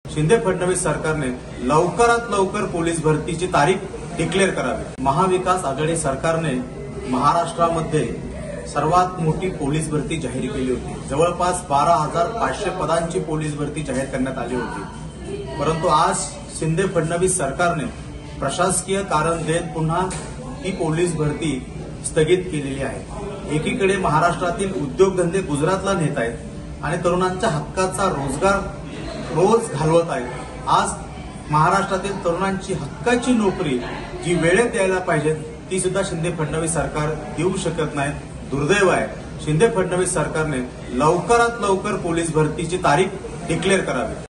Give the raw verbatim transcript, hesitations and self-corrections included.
शिंदे फडणवीस सरकारने लवकरात लवकर पोलीस भरतीची तारीख डिक्लेअर करावी। महाविकास आघाडी सरकारने महाराष्ट्रामध्ये सर्वात मोठी पोलीस भरती जाहीर केली होती। जवळपास बारा हजार पाचशे पदांची पोलीस भरती जाहीर करण्यात आली होती, परंतु आज शिंदे फडणवीस सरकारने प्रशासकीय कारण देत पुन्हा ही पोलीस भरती स्थगित केलेली आहे। एकीकडे महाराष्ट्रातील उद्योगधंदे गुजरातला नेत आहेत आणि तरुणांच्या हक्काचा रोजगार रोज घालवत आहेत। आज महाराष्ट्रातील तरुणांची हक्काची नोकरी जी वेळेत द्यायला पाहिजे ती सुद्धा शिंदे फडणवीस सरकार देऊ शकत नाही। दुर्दैव आहे। शिंदे फडणवीस सरकारने लवकरात लवकर पोलीस भरतीची तारीख डिक्लेअर करावी।